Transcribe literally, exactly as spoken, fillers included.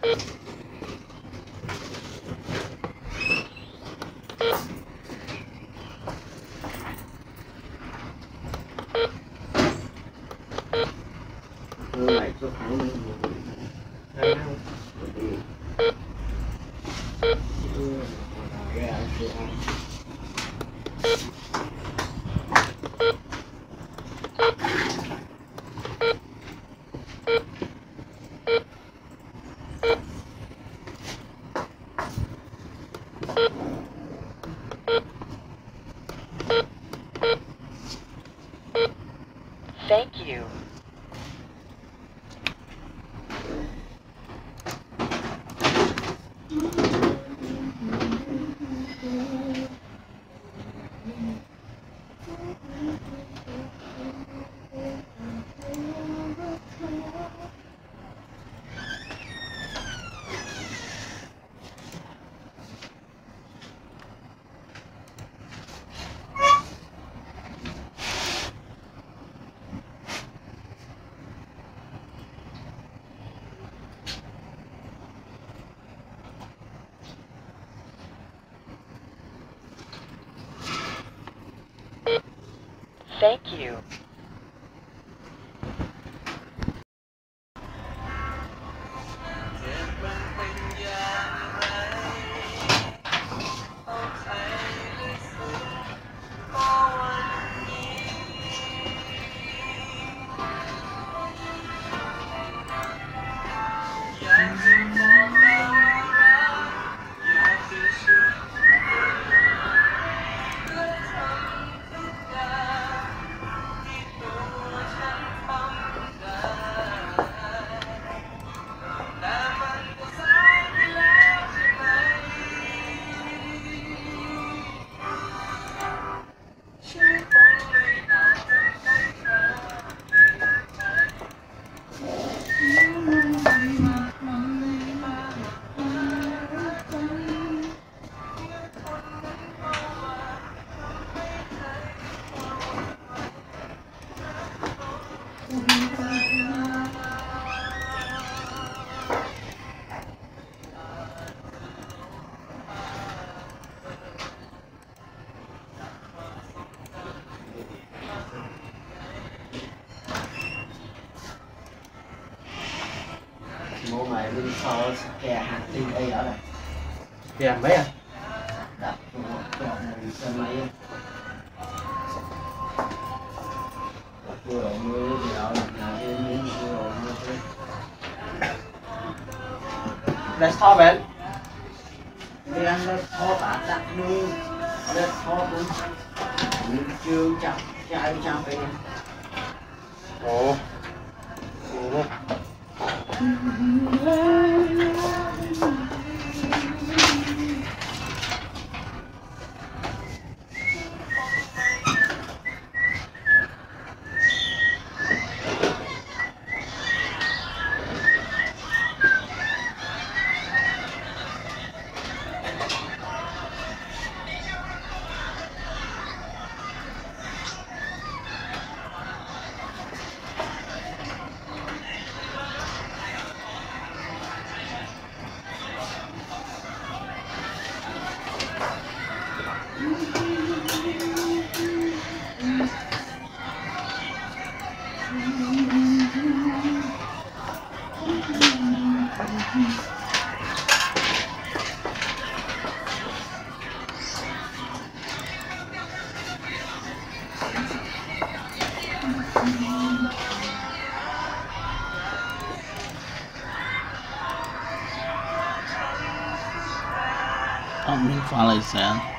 lại cho thẳng mình hai năm Thank you. Thank you. mua mày đi so kè hạt tinh đây ở đây kè mấy à đặt một chọn một xe máy vừa mới dạo là đến vừa mới let's talk man đi ăn let's talk à đặt luôn let's talk luôn mình chưa chặt chạy chặt về ồ ồ Ông phải lại sao